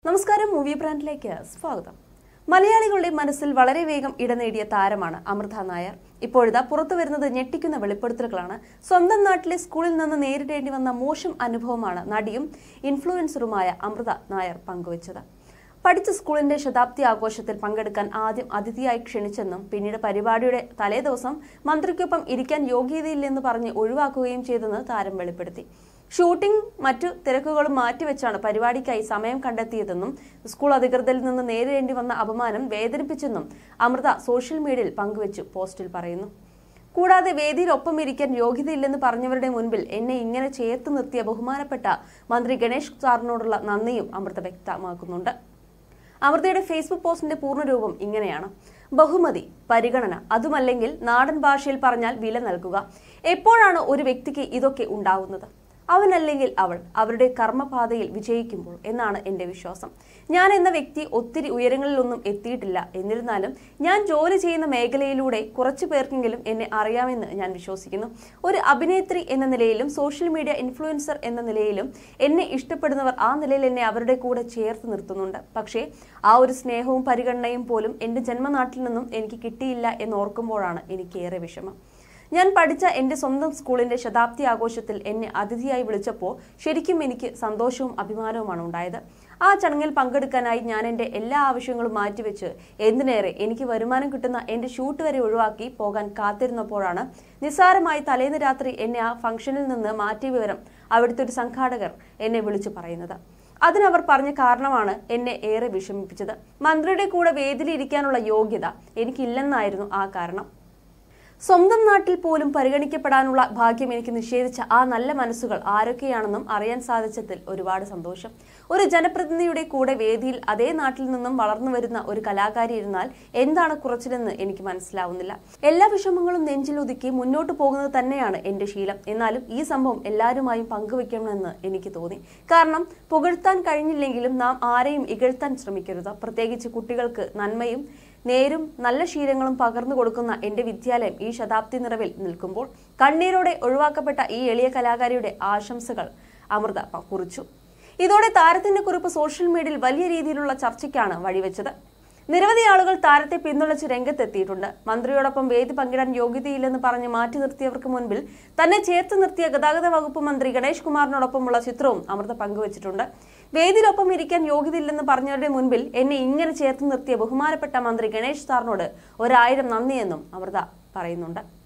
നമസ്കാരം, മൂവി ബ്രാൻഡിലേക്ക് സ്വാഗതം. മലയാളികളുടെ മനസ്സിൽ വളരെ വേഗം ഇടനേടിയ താരമാണ് അമൃത നായർ. ഇപ്പോഴത്തെ പുറത്തു വരുന്നത് ഞെട്ടിക്കുന്ന വെളിപ്പെടുത്തലുകളാണ്. സ്വന്തം നാട്ടിലെ സ്കൂളിൽ നിന്ന് നേരിടേണ്ടി വന്ന മോശം അനുഭവമാണ് നടിയും ഇൻഫ്ലുവൻസറുമായ അമൃത നായർ പങ്കുവച്ചത്. പഠിച്ച സ്കൂളിന്റെ ശതാബ്ദി ആഘോഷത്തിൽ പങ്കെടുക്കാൻ ആദ്യം അതിഥിയായി ക്ഷണിച്ചെന്നും പിന്നീട് പരിപാടിയുടെ തലേദിവസം മന്ത്രിക്കൊപ്പം ഇരിക്കാൻ യോഗ്യതയില്ലെന്ന് പറഞ്ഞ് ഒഴിവാക്കുകയും ചെയ്തെന്ന് താരം വെളിപ്പെടുത്തി. ഷൂട്ടിംഗ് മറ്റു തിരക്കുകളും മാറ്റിവെച്ചാണ് പരിപാടിക്കായി സമയം കണ്ടെത്തിയതെന്നും സ്കൂൾ അധികൃതരിൽ നിന്ന് നേരിടേണ്ടി വന്ന അപമാനം വേദനിപ്പിച്ചെന്നും അമൃത സോഷ്യൽ മീഡിയയിൽ പങ്കുവച്ചു പോസ്റ്റിൽ പറയുന്നു. കൂടാതെ വേദിയിൽ ഒപ്പം ഇരിക്കാൻ യോഗ്യതയില്ലെന്ന് പറഞ്ഞവരുടെ മുൻപിൽ എന്നെ ഇങ്ങനെ ചേർത്ത് നിർത്തിയ ബഹുമാനപ്പെട്ട മന്ത്രി ഗണേഷ് സാറിനോടുള്ള നന്ദിയും അമൃത വ്യക്തമാക്കുന്നുണ്ട്. അമൃതയുടെ ഫേസ്ബുക്ക് പോസ്റ്റിന്റെ പൂർണ്ണരൂപം ഇങ്ങനെയാണ്: ബഹുമതി, പരിഗണന, അതുമല്ലെങ്കിൽ നാടൻ ഭാഷയിൽ പറഞ്ഞാൽ വില നൽകുക. എപ്പോഴാണ് ഒരു വ്യക്തിക്ക് ഇതൊക്കെ ഉണ്ടാവുന്നത്? അവനല്ലെങ്കിൽ അവൾ അവരുടെ കർമ്മപാതയിൽ വിജയിക്കുമ്പോൾ എന്നാണ് എന്റെ വിശ്വാസം. ഞാൻ എന്ന വ്യക്തി ഒത്തിരി ഉയരങ്ങളിലൊന്നും എത്തിയിട്ടില്ല. എന്നിരുന്നാലും ഞാൻ ജോലി ചെയ്യുന്ന മേഖലയിലൂടെ കുറച്ചു പേർക്കെങ്കിലും എന്നെ അറിയാമെന്ന് ഞാൻ വിശ്വസിക്കുന്നു. ഒരു അഭിനേത്രി എന്ന നിലയിലും സോഷ്യൽ മീഡിയ ഇൻഫ്ലുവൻസർ എന്ന നിലയിലും എന്നെ ഇഷ്ടപ്പെടുന്നവർ ആ നിലയിൽ എന്നെ അവരുടെ കൂടെ ചേർത്ത് നിർത്തുന്നുണ്ട്. പക്ഷേ ആ ഒരു സ്നേഹവും പരിഗണനയും പോലും എന്റെ ജന്മനാട്ടിൽ നിന്നും എനിക്ക് കിട്ടിയില്ല എന്നോർക്കുമ്പോഴാണ് എനിക്കേറെ വിഷമം. ഞാൻ പഠിച്ച എന്റെ സ്വന്തം സ്കൂളിന്റെ ശതാബ്ദി ആഘോഷത്തിൽ എന്നെ അതിഥിയായി വിളിച്ചപ്പോൾ ശരിക്കും എനിക്ക് സന്തോഷവും അഭിമാനവുമാണ് ഉണ്ടായത്. ആ ചടങ്ങിൽ പങ്കെടുക്കാനായി ഞാൻ എന്റെ എല്ലാ ആവശ്യങ്ങളും മാറ്റിവെച്ച്, എന്തിനേറെ എനിക്ക് വരുമാനം കിട്ടുന്ന എന്റെ ഷൂട്ട് വരെ ഒഴിവാക്കി പോകാൻ കാത്തിരുന്നപ്പോഴാണ് നിസ്സാരമായി തലേന്ന് രാത്രി എന്നെ ആ ഫംഗ്ഷനിൽ നിന്ന് മാറ്റിയ വിവരം അവിടുത്തെ ഒരു സംഘാടകർ എന്നെ വിളിച്ചു പറയുന്നത്. അതിനവർ പറഞ്ഞ കാരണമാണ് എന്നെ ഏറെ വിഷമിപ്പിച്ചത്. മന്ത്രിയുടെ കൂടെ വേദിയിൽ ഇരിക്കാനുള്ള യോഗ്യത എനിക്കില്ലെന്നായിരുന്നു ആ കാരണം. സ്വന്തം നാട്ടിൽ പോലും പരിഗണിക്കപ്പെടാനുള്ള ഭാഗ്യം എനിക്ക് നിഷേധിച്ച ആ നല്ല മനസ്സുകൾ ആരൊക്കെയാണെന്നും അറിയാൻ സാധിച്ചതിൽ ഒരുപാട് സന്തോഷം. ഒരു ജനപ്രതിനിധിയുടെ കൂടെ വേദിയിൽ അതേ നാട്ടിൽ നിന്നും വളർന്നു വരുന്ന ഒരു കലാകാരി ഇരുന്നാൽ എന്താണ് കുറച്ചിലെന്ന് എനിക്ക് മനസ്സിലാവുന്നില്ല. എല്ലാ വിഷമങ്ങളും നെഞ്ചിലൊതുക്കി മുന്നോട്ട് പോകുന്നത് തന്നെയാണ് എന്റെ ശീലം. എന്നാലും ഈ സംഭവം എല്ലാവരുമായും പങ്കുവെക്കണമെന്ന് എനിക്ക് തോന്നി. കാരണം പുകഴ്ത്താൻ കഴിഞ്ഞില്ലെങ്കിലും നാം ആരെയും ഇകഴ്ത്താൻ ശ്രമിക്കരുത്. പ്രത്യേകിച്ച് കുട്ടികൾക്ക് നന്മയും നേരും നല്ല ശീലങ്ങളും പകർന്നു കൊടുക്കുന്ന എന്റെ വിദ്യാലയം ഈ ശതാബ്ദി നിറവിൽ നിൽക്കുമ്പോൾ കണ്ണീരോടെ ഒഴിവാക്കപ്പെട്ട ഈ എളിയ കലാകാരിയുടെ ആശംസകൾ അമൃത കുറിച്ചു. ഇതോടെ താരത്തിന്റെ കുറിപ്പ് സോഷ്യൽ മീഡിയയിൽ വലിയ രീതിയിലുള്ള ചർച്ചയ്ക്കാണ് വഴിവെച്ചത്. നിരവധി ആളുകൾ താരത്തെ പിന്തുണച്ച് രംഗത്തെത്തിയിട്ടുണ്ട്. മന്ത്രിയോടൊപ്പം വേദി പങ്കിടാൻ യോഗ്യതയില്ലെന്ന് പറഞ്ഞ് മാറ്റി നിർത്തിയവർക്ക് മുൻപിൽ തന്നെ ചേർത്ത് നിർത്തിയ ഗതാഗത വകുപ്പ് മന്ത്രി ഗണേഷ് കുമാറിനോടൊപ്പമുള്ള ചിത്രവും അമൃത പങ്കുവച്ചിട്ടുണ്ട്. വേദിയിലൊപ്പം ഇരിക്കാൻ യോഗ്യതയില്ലെന്ന് പറഞ്ഞവരുടെ മുൻപിൽ എന്നെ ഇങ്ങനെ ചേർത്ത് നിർത്തിയ ബഹുമാനപ്പെട്ട മന്ത്രി ഗണേഷ് സാറിനോട് 1000 നന്ദിയെന്നും അമൃത പറയുന്നുണ്ട്.